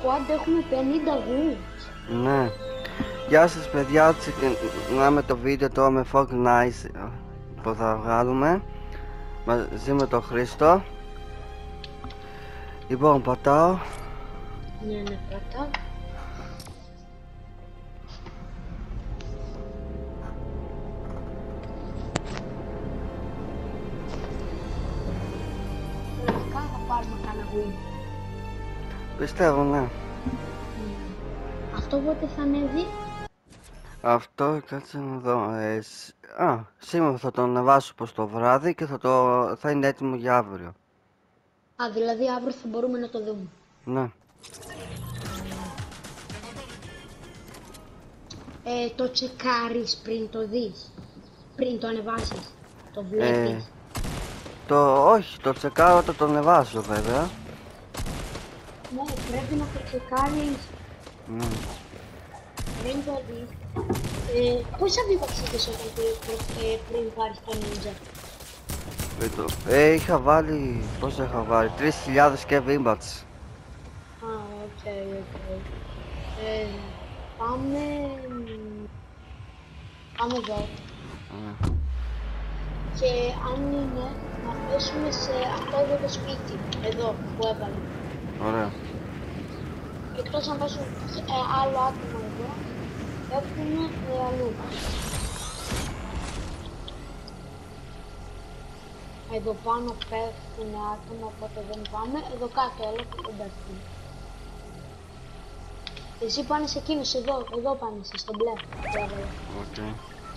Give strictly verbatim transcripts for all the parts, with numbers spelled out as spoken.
squad έχουμε πενήντα wins. Ναι. Γεια σας παιδιά, ξεκινάμε το βίντεο τώρα με Fortnite που θα βγάλουμε μαζί με τον Χρήστο. Λοιπόν, πατάω. Ναι, ναι, πατάω. Λογικά θα πάρουμε κανένα win. Πιστεύω, ναι. Αυτό πότε θα ανέβει? Αυτό, κάτσε να δω. Ε, σ... Α, σήμερα θα το ανεβάσω προς το βράδυ και θα, το... θα είναι έτοιμο για αύριο. Α, δηλαδή αύριο θα μπορούμε να το δούμε. Ναι. Ε, το τσεκάρεις πριν το δεις, πριν το ανεβάσεις, το βλέπεις? Ε, το... Όχι, το τσεκάρω όταν το ανεβάσω βέβαια. Ναι, πρέπει να το τσεκάρεις Ναι. πριν το δεις. Ε, πόσα V-Bucks είχες όταν ε, πριν πάρεις το Ninja? Ε, το... ε, είχα βάλει... Πόσα είχα βάλει, τρεις χιλιάδες και V-Bucks. Α, οκ, οκ. Ε, πάμε... Πάμε εδώ. Ναι. Και αν είναι, να πέσουμε σε αυτό εδώ το σπίτι, εδώ που έβαλε. Ωραία. Εκτός αν πέσουν ε, άλλο άτομο εδώ, πέφτουνε ε, αλλού. Εδώ πάνω πέφτουνε άτομα, οπότε δεν πάμε. Εδώ κάτω, έλα και δεν πέφτουν. Εσύ πάνε σε εκείνους, εδώ, εδώ πάνε εσύ, στο μπλε. Οκ. Okay.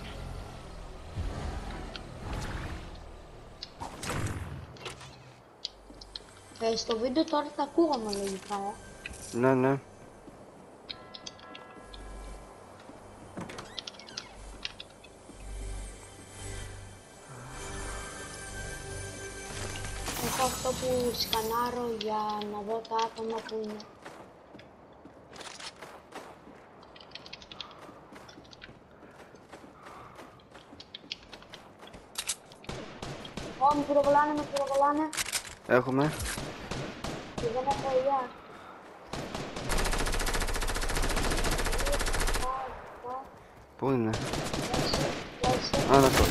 Ε, στο βίντεο τώρα τα ακούγαμε λογικά, ε. Ναι, ναι. Έχω αυτό που σκανάρω για να δω τα άτομα που είναι. Ω, με πυροβολάνε, με πυροβολάνε. Έχουμε. Και δεν έχω ηλιά. Πού είναι? Λέσαι, Α, να το.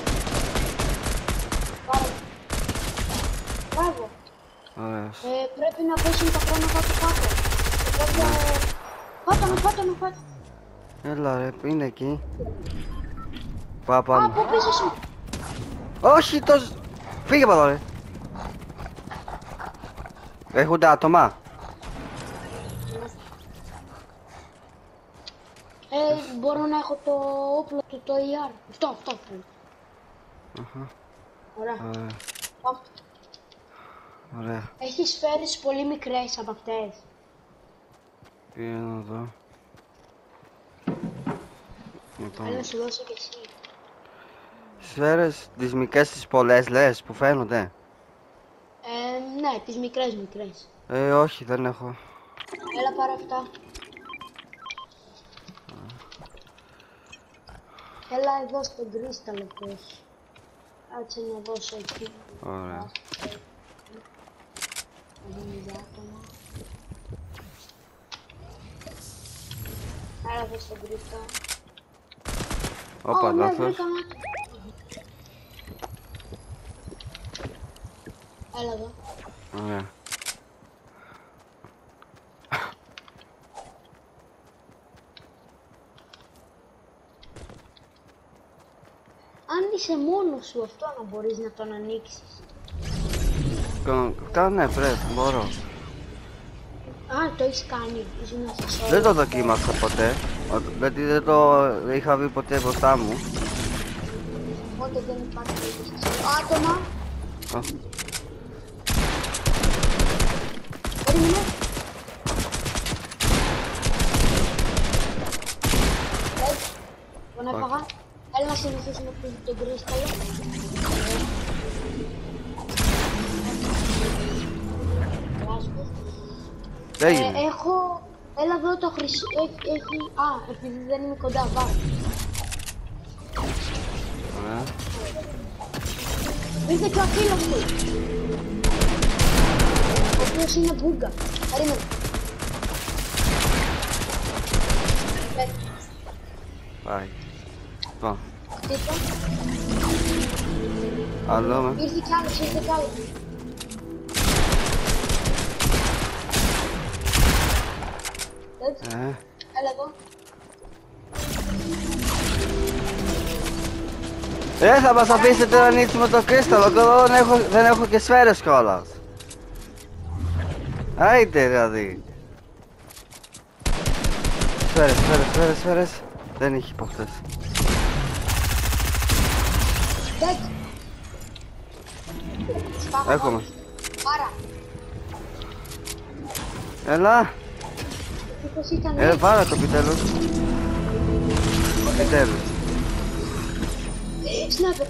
Πάρε. Μπράβο. Ωραίος. Ε, πρέπει να πέσουν τα χρόνια κάτω κάτω. Οπότε... Φάτο με, φάτο με, φάτο. Έλα ρε, είναι εκεί. Πάω Α, πάνω. από πίσω σου. Όχι, το... Φύγε από εδώ ρε. Έχονται άτομα. Ε, μπορώ να έχω το όπλο του, το ι αρ. Αυτό, αυτό, αυτό. Αχα. Ωραία. Ωραία. Πάμε. Ωραία. Έχει σφαίρες πολύ μικρές από αυτές. Πήγα να δω. Θέλω να σου δώσω και εσύ. Σφαίρες, τις μικρές τις πολλές λες που φαίνονται. Ε, ναι, τις μικρές μικρές. Ε, όχι, δεν έχω. Έλα πάρε αυτά. Έλα εδώ στον κρίσταλο που έχει. Κάτσε να δώσω εκεί. Ωραία. Να δούμε για άτομα. Έλα εδώ στον κρίσταλο. Όπα, Ω, ναι, λάθος. βρήκαμε. Έλα εδώ. Ωραία. Αν είσαι μόνος σου, αυτό να μπορείς να τον ανοίξεις. Κα, ναι, πρέπει, μπορώ. Α, το έχεις κάνει. Ήσουν σε Δεν το δοκίμασα ποτέ. Γιατί δεν το είχα βρει ποτέ μπροστά μου. Οπότε δεν υπάρχει περίπτωση. Άτομα. Α. Περίμενε. Έτσι. Τον έφαγα. Έλα να συνεχίσουμε τον κρίσταλο. Δεν έγινε. Ε, έχω... Έλα εδώ το χρυσό... Έχει, έχει... Α, επειδή δεν είμαι κοντά, πάρε. Ωραία. Ήρθε και ο φίλος του. Ο οποίος είναι μπούγκα. Περίμενε. Πάει. Λοιπόν, Χτύπα. άλλο με. Ήρθε κι άλλος, ήρθε κι άλλος. Έτσι, Ε, έλα εδώ. ε, θα μας αφήσετε να ανοίξουμε το κρίσταλο, εγώ δεν έχω, δεν έχω και σφαίρες κιόλας. Άιντε δηλαδή. Σφαίρες, σφαίρες, σφαίρες, σφαίρες. Δεν είχε από αυτές. Δέκ. Σπάω Έχουμε. μόνος. Πάρα. Έλα. Τι πως ήταν, Ε, ε. βάλε το επιτέλους. Επιτέλους. Σνάπερ.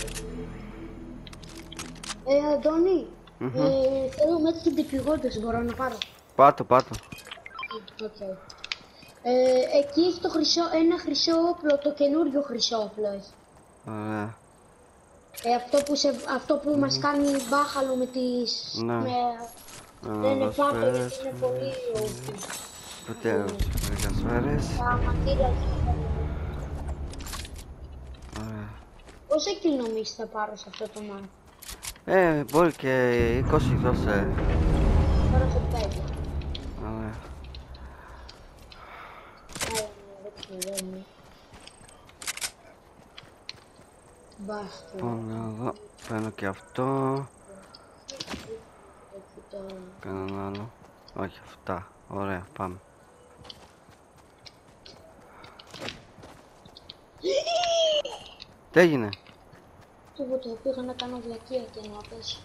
Ε, Αντώνη. Μμμ. Ε, θέλω μέτρη και τυπηγόντες, μπορώ να πάρω. Πάτω, πάτω. Οκ. Ε, εκεί έχει το χρυσό, ένα χρυσό όπλο, το καινούριο χρυσό όπλο έχει. Ωραία. Ε, αυτό που, σε, αυτό που μας κάνει μπάχαλο με τις... Ναι. Με, Να δεν είναι δω πάτο, σφαίρες, γιατί είναι πολύ όπλο. Επιτέλους, βρήκα σφαίρες. Τα μαντήλια είναι. Ωραία. Πόσα kill νομίζεις θα πάρω σε αυτό το μάτι? Ε, μπορεί και είκοσι δώσε. Τώρα σε πέντε. Ωραία. Άρα, δεν ξεδένει. Μπάστο. Λοιπόν, να δω. Παίρνω και αυτό. Εκεί το... Κανέναν άλλο. Όχι, αυτά. Ωραία, πάμε. Τι έγινε? Τίποτα, πήγα να κάνω βλακεία και να πέσει.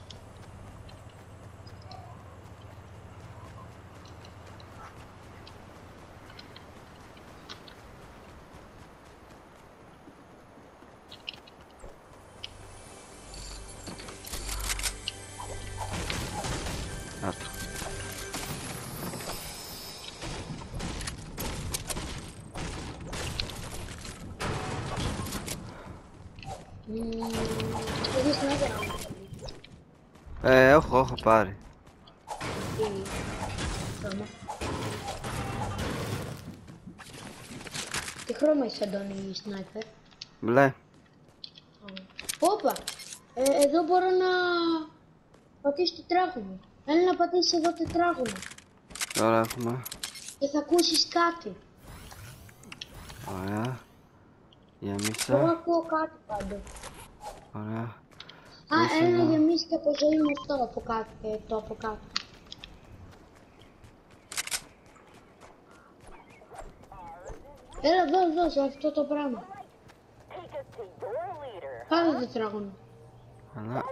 Άτο. Έχεις νεύρα. Ε, έχω, έχω πάρει. Τι χρώμα? Τι χρώμα έχεις, Αντώνη, η σνάιπερ? Μπλε. Όπα! Ε, εδώ μπορώ να πατήσω τετράγωνο. Έλα να πατήσεις εδώ τετράγωνο Τώρα έχουμε. και θα ακούσεις κάτι. Ωραία. Εγώ Γεμίσα. ακούω κάτι πάντως. Ωραία. Α, Είσαι έλα να εδώ. γεμίσει και από ζωή μου αυτό από κάτω και το από κάτω. Έλα εδώ, εδώ, σε αυτό το πράγμα. Κάνε τετράγωνο. Αλλά.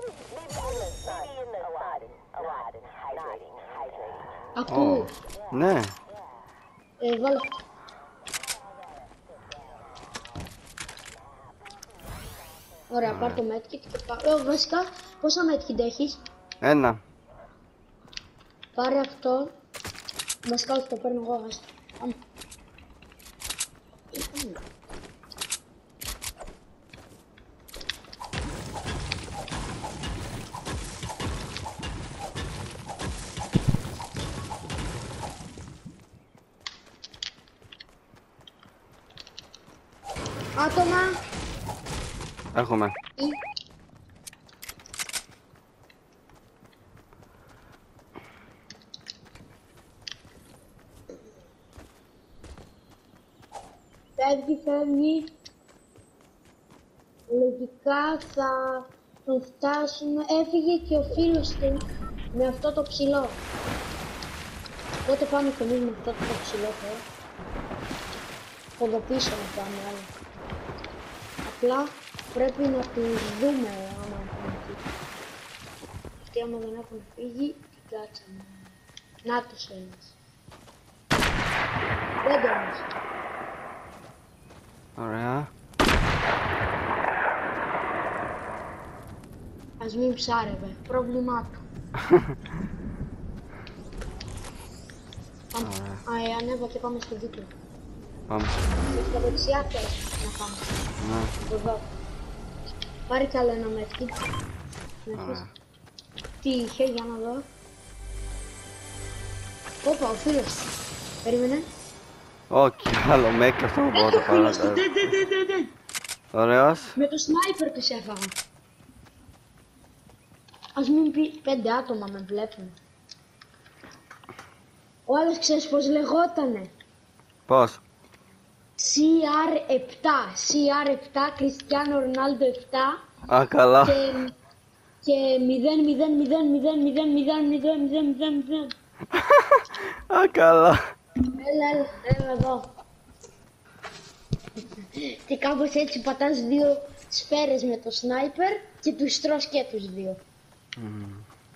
Ακούω. Ναι. Ε, βάλε αυτό. Ωραία, πάρ' το medkit και πάρ' ε, βασικά, πόσα medkit έχεις? Ένα. Πάρε αυτό. Βασικά όχι, το παίρνω εγώ, άστο. Πάμε. Άτομα. Έχουμε. Ή. Φεύγει, φεύγει. Λογικά θα τον φτάσουμε. Έφυγε και ο φίλος του με αυτό το ψηλό. Οπότε πάμε και εμείς με αυτό το ψηλό τώρα. Από εδώ πίσω να πάμε άλλο. Απλά πρέπει να τους δούμε άμα έχουν φύγει. Αυτοί άμα δεν έχουν φύγει, την κάτσαμε. Να τους ένας. Πέντε όμως. Ωραία. Ας μην ψάρευε, πρόβλημά του. Πάμε. Α, ε, ανέβα και πάμε στο δίπλο. Πάμε. Στα δεξιά θες να πάμε. Ναι. Εδώ. Πάρε κι άλλο ένα μέτρη. Ωραία. Τι είχε, για να δω. Όπα, ο φίλος. Περίμενε. Όχι, άλλο με έκλαψε από πρώτο Φίλος του, παρακάτω. ντε, ντε, ντε, ντε, ντε. Ωραίος. Με το σνάιπερ τους έφαγα. Ας μην πει πέντε άτομα με βλέπουν. Ο άλλος ξέρεις πως λεγότανε. Πώς? σι αρ επτά, σι αρ επτά, Κριστιάνο Ρονάλντο επτά Α, καλά. και, και μηδέν μηδέν μηδέν μηδέν μηδέν μηδέν μηδέν μηδέν μηδέν μηδέν. Α, καλά. Έλα, έλα, έλα εδώ. Και κάπως έτσι πατάς δύο σφαίρες με το σνάιπερ και τους τρως και τους δύο. Mm.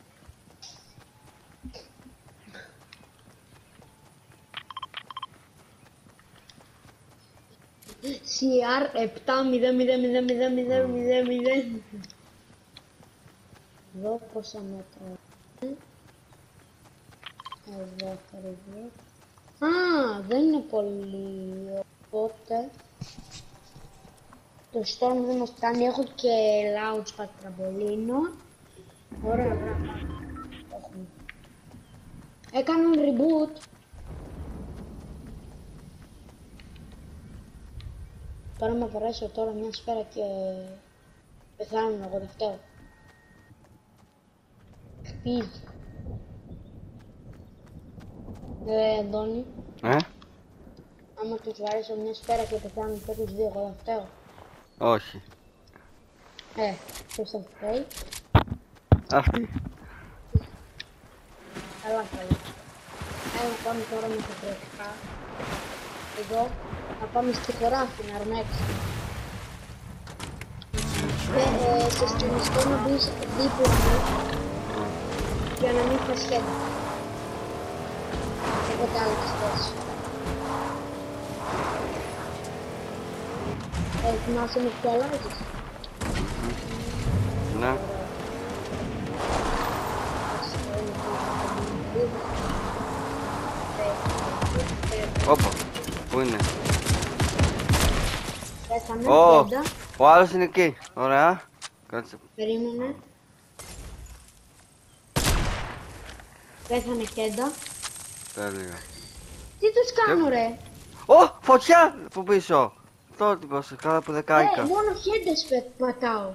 σι αρ επτά μηδέν μηδέν μηδέν μηδέν μηδέν μηδέν μηδέν. Εδώ πόσα μέτρα. Εδώ περίπου. Α, δεν είναι πολύ. Οπότε το storm δεν μας κάνει. Έχω και launchpad τραμπολίνο. Ωραία, μπράβο. Έχουμε. Έκαναν reboot. Τώρα με φορέσω τώρα μια σφαίρα και πεθάνουν εγώ δεν φταίω. Χτίζει. Ε, Αντώνη, Ε, άμα τους βαρέσω μια σφαίρα και πεθάνουν και τους δύο, εγώ δεν φταίω. όχι. Ε, ποιος θα φταίει. Αυτή. Καλά, καλά. Έλα πάμε τώρα με τα τροχικά. Εδώ θα πάμε στη χωράφη να αρμέξουμε. Και, ε, και στην ιστό να μπεις δίπλα μου για να μην φας σχέδια. Εγώ τα άλλα θέσεις. Ε, θυμάσαι με ποιο αλλάζεις. Ναι. Όπα. Πού είναι? Πέθανε, Ω, κέντα. ο άλλος είναι εκεί. Ωραία. Κάτσε. Περίμενε. Πέθανε κέντα. Τέλεια. Τι τους κάνω ρε. Ω, φωτιά! Από πίσω. Το τύπος, καλά που Ε, δεκάικα. μόνο χέντες πε- πατάω.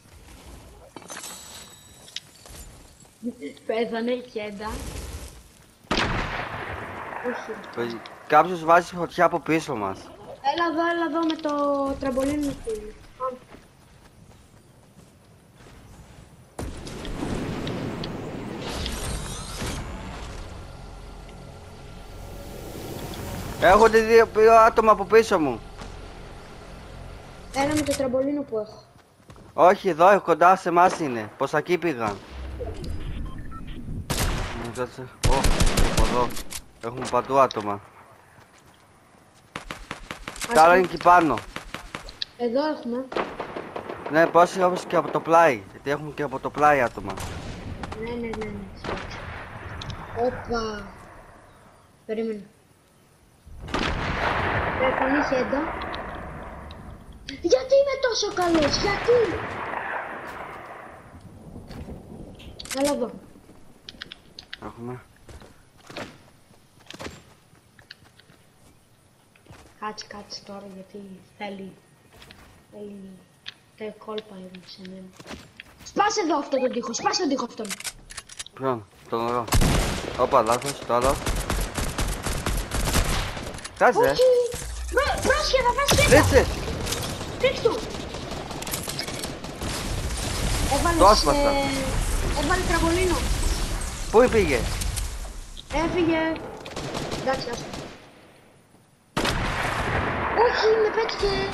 Πέθανε κέντα. Όχι. Κάποιος βάζει φωτιά από πίσω μας. Έλα εδώ, έλα εδώ με το τραμπολίνο του. Πάμε. Έχονται δύο, δύο άτομα από πίσω μου. Έλα με το τραμπολίνο που έχω. Όχι, εδώ κοντά σε εμάς είναι. Πως εκεί πήγαν. Μου κάτσε. Ω, από εδώ. Έχουμε παντού άτομα. Τα άλλα είναι εκεί πάνω. Εδώ έχουμε. Ναι, πόσοι όπως και από το πλάι. Γιατί έχουμε και από το πλάι άτομα. Ναι, ναι, ναι, ναι. Σπάξε. Όπα. Περίμενε. Πέθανε χέντα. Γιατί είμαι τόσο καλός, γιατί. Έλα εδώ. Έχουμε. Κάτσε, κάτσε τώρα γιατί θέλει. Θέλει. Τα κόλπα είναι σε μένα. Σπάσε εδώ αυτό τον τοίχο, σπάσε τον τοίχο αυτόν. Ποιον, τον εδώ. Όπα, λάθος, το άλλο. Κάτσε. Όχι! Πρό- Πρόσχεδα, πρόσχεδα! Ρίξε. Ρίξ' του! Έβαλες, Το άσπασα. ε, έβαλε τραμπολίνο. Πού πήγε? Έφυγε. Εντάξει, άστα. Όχι, με πέτυχε.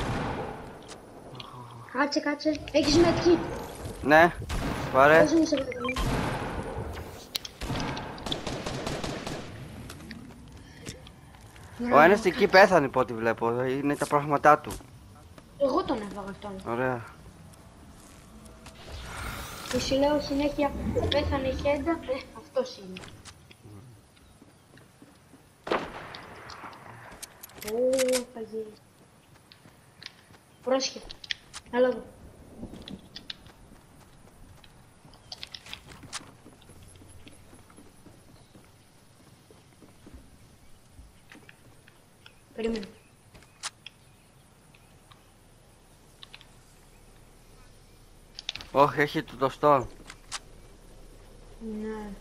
Κάτσε, κάτσε. Έχεις medkit. Ναι, πάρε. Δώσε μου σε παρακαλώ. Ο ένας εκεί πέθανε από ό,τι βλέπω. Είναι τα πράγματά του. Εγώ τον έφαγα αυτόν. Ωραία. Που σου λέω συνέχεια πέθανε η χέντα, ε, αυτός είναι. Ω, θα γυρίσει. Πρόσχε. Έλα εδώ. Περίμενε. Όχι, έχει το το στόλ. Ναι.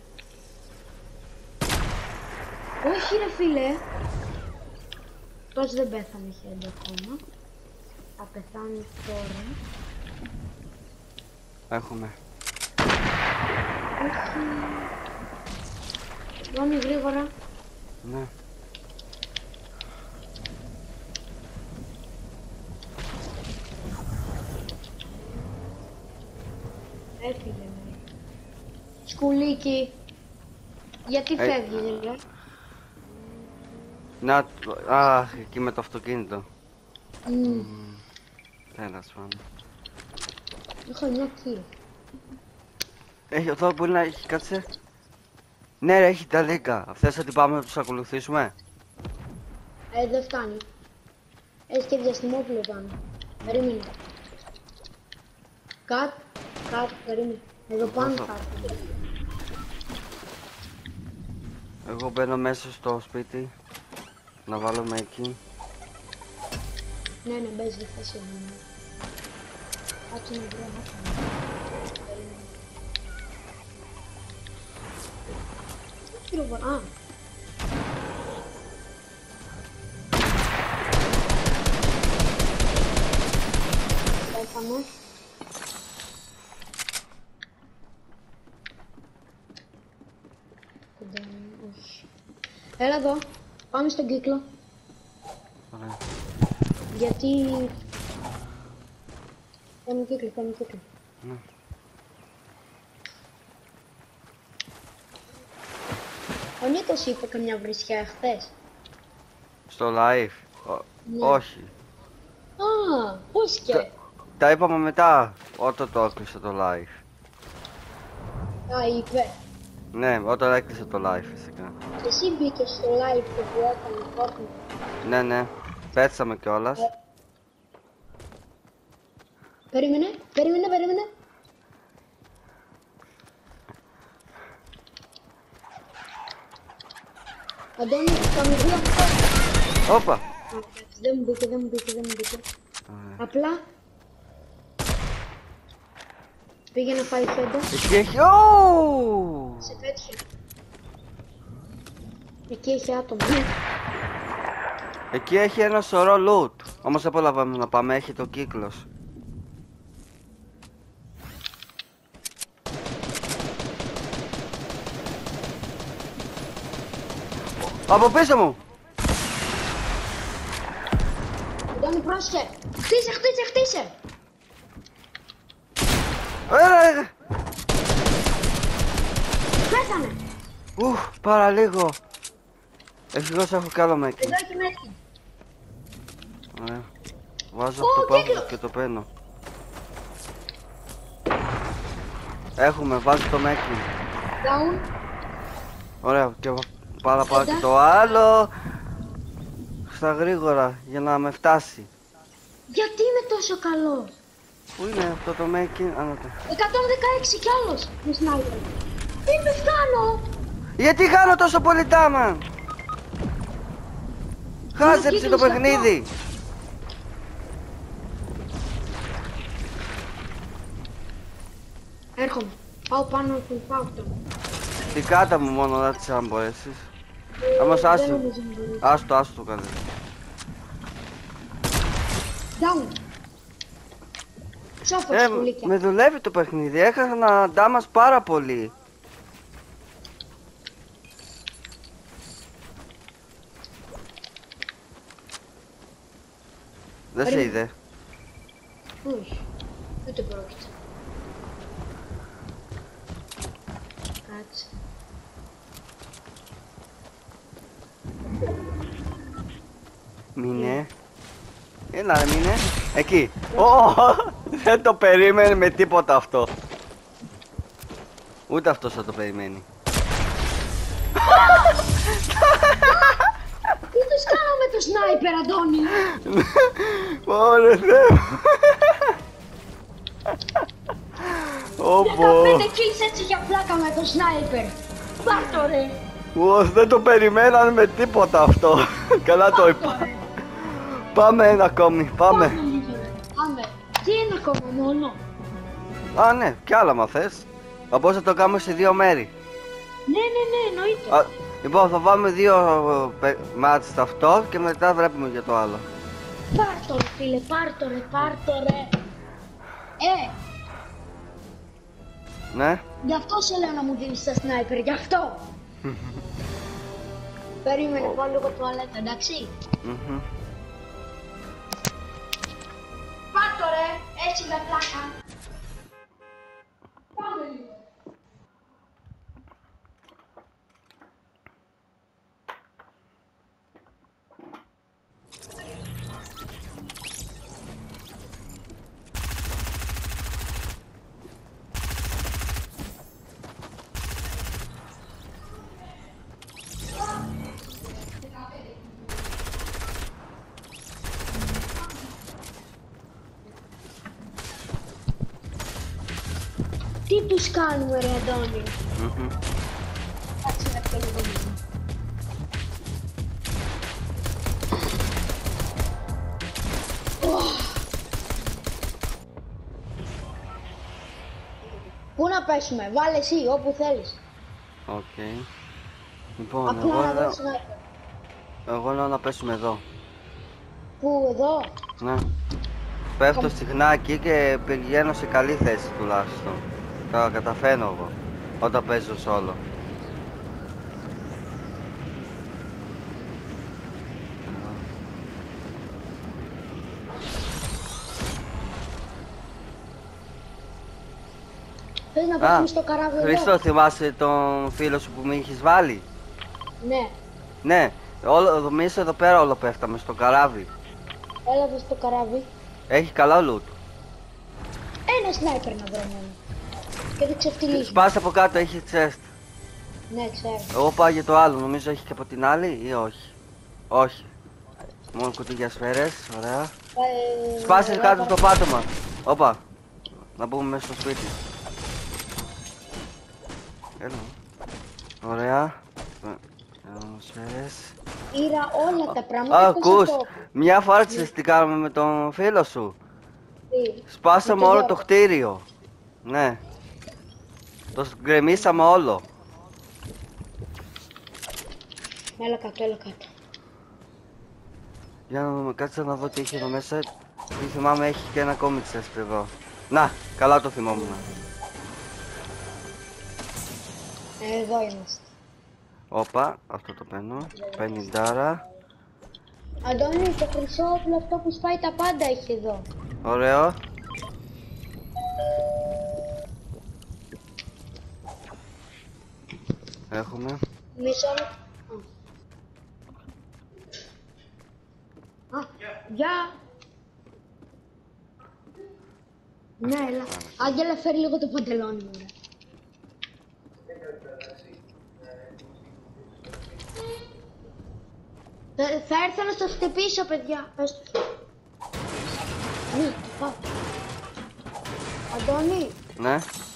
Όχι ρε φίλε. Τόσο δεν πέθανε χέντε ακόμα. Θα πεθάνει τώρα. Έχουμε. Όχι. Πάμε γρήγορα. Ναι. Έφυγε ναι. Σκουλίκι. Γιατί Ε, φεύγεις ρε. Να, το- αχ, εκεί με το αυτοκίνητο. Μμμ. Τέλος πάντων. Έχω μια kill. Έχει, εδώ μπορεί να έχει, κάτσε. Ναι ρε, έχει τα λίγα. Θες να την πάμε να τους ακολουθήσουμε? Ε, δεν φτάνει. Έχει και διαστημόπλαιο πάνω. Περίμενε. Κατ, κατ, περίμενε. Εδώ πάνω Όσο. κάτι. Εγώ μπαίνω μέσα στο σπίτι. Να βάλω με εκεί. Ναι, ναι, μπες, δεν θα σε δίνω. Κάτσε να βρω ένα πάνω. Περίμενε. Τι ροβο- Α. Πέθαμε. Κοντά μου, όχι. Έλα εδώ. Πάμε στον κύκλο. Ωραία. Γιατί... Πάμε κύκλο, πάμε κύκλο. Ναι. Ο Νίκος είπε καμιά βρισιά χθες. Στο live. Ω- Ναι. Όχι. Α, πώς και. Τα, τα είπαμε μετά, όταν το έκλεισε το live. Α, είπε. Ναι, όταν έκλεισε το live φυσικά. Και εσύ μπήκες στο live που που έκανε Fortnite. Ναι, ναι. Πέτσαμε κιόλας. Ε. Περίμενε, περίμενε, περίμενε. Αντώνη, θα μου βγει αυτό. Όπα. Α, εντάξει, δεν μου μπήκε, δεν μου μπήκε, δεν μου μπήκε. Ωραία. Απλά πήγε να φάει χέντα. Εκεί έχει... Ω! Σε πέτυχε. Εκεί έχει άτομο. Εκεί έχει ένα σωρό loot. Όμως δεν προλαβαίνουμε να πάμε, έχει το κύκλος. Από πίσω μου! Αντώνη, πρόσχε. Χτίσε, χτίσε, χτίσε. Έλα, έλα. Πέθανε. Ουφ, πάρα λίγο. Ευτυχώς έχω κι άλλο με εκεί. Εδώ έχει μέχρι. Ωραία. Βάζω Ω, αυτό που έχω κύκλο. και το παίρνω. Έχουμε, βάζει το Μέκιν. Down. Ωραία, και πάρα πάω και Κοντά. το άλλο. Στα γρήγορα, για να με φτάσει. Γιατί είμαι τόσο καλό. Πού είναι αυτό το Μέκιν? Ανά το. εκατόν δεκαέξι κι άλλος. Με σνάιπερ. Τι με φτάνω. Γιατί χάνω τόσο πολύ τάμα? Χάζεψε το κύκλος παιχνίδι. Έρχομαι. Πάω πάνω από τον πάκτο. Την κάτα μου μόνο, δεν της αν μπορέσεις. Όμως Δεν άστο, νομίζω να μπορεί. άστο, άστο καλέ. Down. Σόφα, Ε, σκουλίκια. με δουλεύει το παιχνίδι, έχασα να ντάμας πάρα πολύ. Δεν σε Περίμενε. είδε. Όχι. Ούτε πρόκειται. Κάτσε. Μείνε. Έλα ρε μείνε. Εκεί. Ω, δεν το περίμενε με τίποτα αυτό. Ούτε αυτός θα το περιμένει. Τι τους κάνω με το σνάιπερ, Αντώνη. Ωρε Θεέ μου. Όπο. δεκαπέντε kills έτσι για πλάκα με το σνάιπερ. Πάρ' το ρε. Ω, δεν το περιμέναν με τίποτα αυτό. Καλά το Πάρ' είπα. το ρε. Πάμε ένα ακόμη, πάμε. Πάμε. Τι είναι ακόμα μόνο. Α, ναι, κι άλλα μα θες. Οπότε θα το κάνουμε σε δύο μέρη. Ναι, ναι, ναι, εννοείται. Α, λοιπόν, θα βάλουμε δύο μάτς σε αυτό και μετά βλέπουμε για το άλλο. Πάρ' το ρε φίλε, πάρ' το ρε, πάρ' το ρε. Ε, Ναι. γι' αυτό σε λέω να μου δίνεις τα σνάιπερ, γι' αυτό. Περίμενε, πάω λίγο τουαλέτα, εντάξει. Μμμ. Πάρ' το ρε, έτσι με πλάκα. Πάμε λίγο. Τι τους κάνουμε ρε Αντώνη. Μμμ. Εντάξει να πιω λίγο λίγο. Πού να πέσουμε, βάλε εσύ όπου θέλεις. Οκ. Λοιπόν, Απλά εγώ να λέω, δω σνάιπερ. εγώ λέω να πέσουμε εδώ. Πού, εδώ. Ναι. Πέφτω συχνά εκεί και πηγαίνω σε καλή θέση τουλάχιστον. Τα καταφέρνω εγώ όταν παίζω solo. Θες να Α, πέσουμε στο καράβι εδώ. Χρήστο, θυμάσαι τον φίλο σου που με είχες βάλει? Ναι, Ναι, όλο, εμείς εδώ πέρα όλο πέφταμε στο καράβι. έλαβε στο καράβι. Έχει καλά loot. Ένα σνάιπερ να βρω μόνο. Και δεν ξεφτυλίζουμε. Σπάσε από κάτω, έχει chest. Ναι, ξέρω. Εγώ πάω για το άλλο, νομίζω έχει και από την άλλη ή όχι? Όχι. Μόνο κουτί για σφαίρες, ωραία. Ε, Σπάσε εγώ κάτω θα- στο πάτωμα. Όπα. Να μπούμε μέσα στο σπίτι. Έλα. Ωραία. Ε, σφαίρες. Πήρα όλα τα πράγματα. Α, εκτός ακούς. από- Μια φορά ξέρεις τι κάναμε με τον φίλο σου. Τι. Σπάσαμε Με το όλο Γιώργο. το κτίριο. Ναι. Το γκρεμίσαμε όλο. Έλα κάτω, έλα κάτω. Για να δούμε, κάτσε να δω τι έχει εδώ μέσα. Τι θυμάμαι, έχει και ένα ακόμη chest εδώ. Να, καλά το θυμόμουν. Ε, εδώ είμαστε. Όπα, αυτό το παίρνω. πενήντα. Αντώνη, το χρυσό όπλο αυτό που σπάει τα πάντα έχει εδώ. Ωραίο. Έχουμε. Μισό. Α, γεια. Ναι, έλα. Άγγελα, φέρει λίγο το παντελόνι μου. ρε. Θα, θα έρθω να σας χτυπήσω, παιδιά. Πες του. Ναι, το πάω. Αντώνη, Ναι.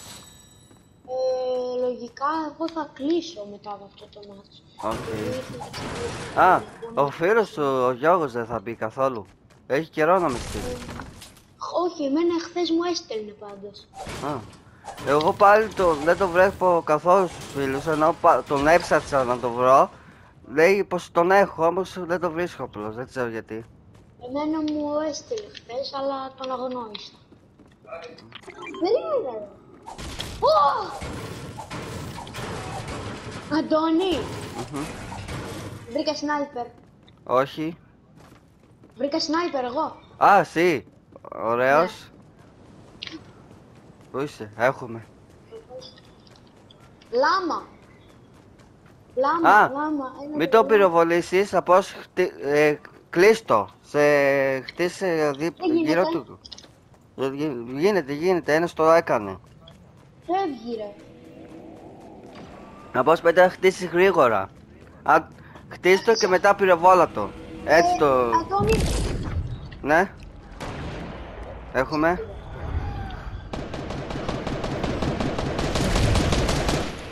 ε, λογικά εγώ θα κλείσω μετά από αυτό το μάτσο. Οκ. Α, ο φίλος του, ο Γιώργος δεν θα μπει καθόλου. Έχει καιρό να με στείλει. Όχι, εμένα χθες μου έστελνε πάντως. Α. Εγώ πάλι το, δεν το βλέπω καθόλου στους φίλους, ενώ πα- τον έψαξα να το βρω. Λέει πως τον έχω, όμως δεν το βρίσκω απλώς, δεν ξέρω γιατί. Εμένα μου έστειλε χθες, αλλά τον αγνώρισα. Περίμενε ρε. Ω! Αντώνη, Μμμ. βρήκα σνάιπερ. Όχι. Βρήκα σνάιπερ εγώ. Α, εσύ. Ωραίος. Πού είσαι, έχουμε. Λάμα. Λάμα, Α, λάμα. Ένα Μην το λάμα. πυροβολήσεις, θα πω χτι... ε, κλείστο. Σε χτίσε δι... Δεν γίνεται. γύρω του. Ε, γι- Γίνεται, γίνεται, ένας το έκανε. Φεύγει ρε. Να πω πρέπει να χτίσεις γρήγορα. Α, χτίσεις το και μετά πυροβόλα το. Έτσι Ε, το... Αντώνη, Ναι. Έχουμε.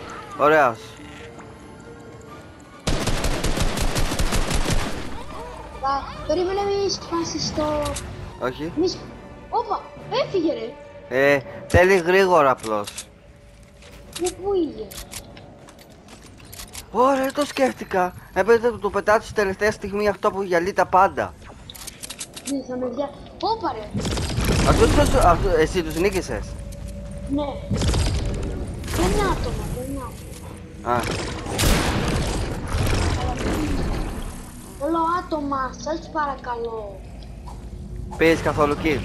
Ωραίος. Θα... Περίμενε, μη σπάσεις στο... Όχι. Μη... σπ- Όπα, έφυγε ρε. Ε, θέλει γρήγορα απλώς. Πού, πού είχε. Ωραία, το σκέφτηκα. Έπρεπε να του πετάξω στη τελευταία στιγμή αυτό που γυαλεί τα πάντα. Ναι, θα με δια... Όπα ρε. Αυτός, τους, αυτού, εσύ τους νίκησες. Ναι. Δεν είναι άτομα, δεν είναι άτομα. Α, Όλο άτομα, σας παρακαλώ. πήρες καθόλου kill.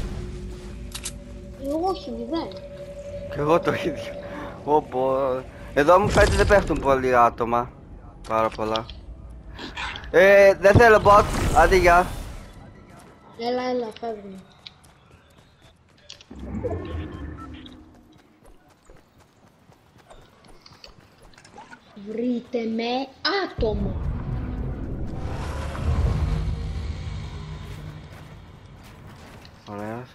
Εγώ όχι, μηδέν. Κι εγώ το ίδιο. Όπο. Εδώ μου φαίνεται δεν πέφτουν πολλοί άτομα. Πάρα πολλά. Ε, δεν θέλω bot. Άντε γεια. Έλα, έλα, φεύγουμε. Βρείτε με άτομο. Ωραία.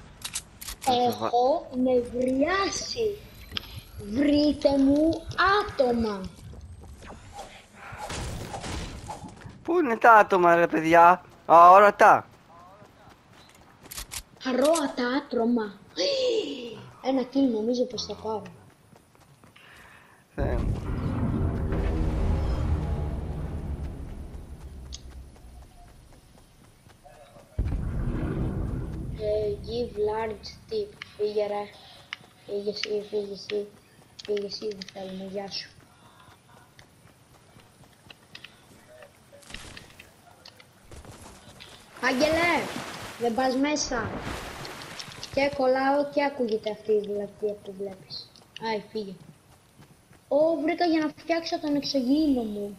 Έχω νευριάσει. Βρείτε μου άτομα. Πού είναι τα άτομα ρε παιδιά. Α, ορατά. Αρώατα άτρωμα. Ένα kill νομίζω πως θα πάρω. Θεέ μου. Ε, give large tip. Φύγε ρε. Φύγε εσύ, φύγε εσύ. Φύγε εσύ, δεν θέλουμε, γεια σου. Άγγελε, δεν πας μέσα. Και κολλάω και ακούγεται αυτή η βλαπτία που βλέπεις. Άι, φύγε. Ω, βρήκα για να φτιάξω τον εξωγήινο μου.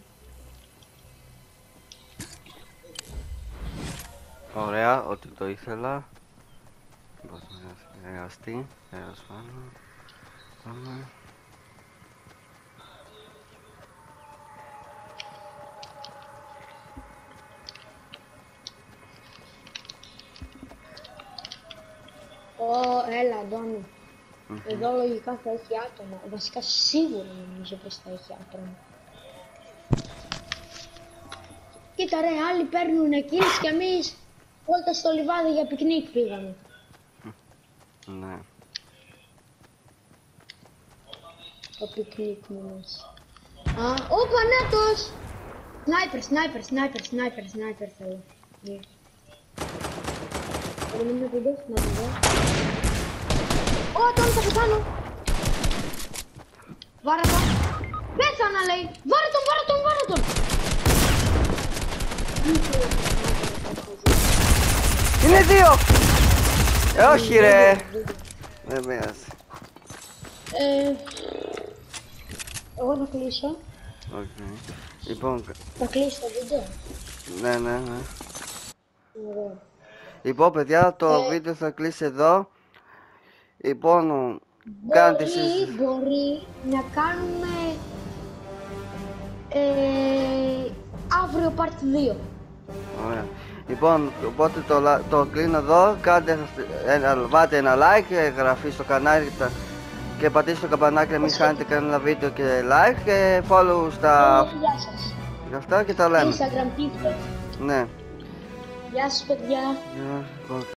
Ωραία, ό,τι το ήθελα. Πώς να εργαστεί. Έως πάνω. Πάμε. Ω, έλα, Αντώνη. Εδώ λογικά θα έχει άτομα. Βασικά σίγουρα νομίζω πως θα έχει άτομα. Κοίτα ρε, άλλοι παίρνουν kills και εμείς όλα στο λιβάδι για πικνίκ πήγαμε. Ναι. Το πικνίκ μου μέσα. Α, ο Πανέτος! Σνάιπερ, σνάιπερ, σνάιπερ, σνάιπερ, σνάιπερ θέλω. Ναι. Περιμένω να την να την δω. Ω, τον θα πεθάνω! Βάρα τον! Πέθανα λέει! Βάρα τον, βάρα τον, βάρα τον! Είναι δύο! Ε, όχι ρε! Δεν πειράζει. Ε, εγώ θα κλείσω. Okay. Λοιπόν, Θα κλείσω το βίντεο. ναι, ναι, ναι. Ωραία. Λοιπόν, παιδιά, το Ε. βίντεο θα κλείσει εδώ. Λοιπόν, κάντε Μπορεί, εσείς... μπορεί να κάνουμε ε, αύριο part δύο. Ωραία. Λοιπόν, οπότε το, λα- το κλείνω εδώ. Κάντε, ένα, βάλτε ένα like, εγγραφή στο κανάλι τα- και πατήστε το καμπανάκι να μην χάνετε κανένα βίντεο και like και follow στα... Ε, γεια σας. για αυτά και τα λέμε. Instagram, TikTok. Ναι. Γεια σας παιδιά. Γεια, λοιπόν.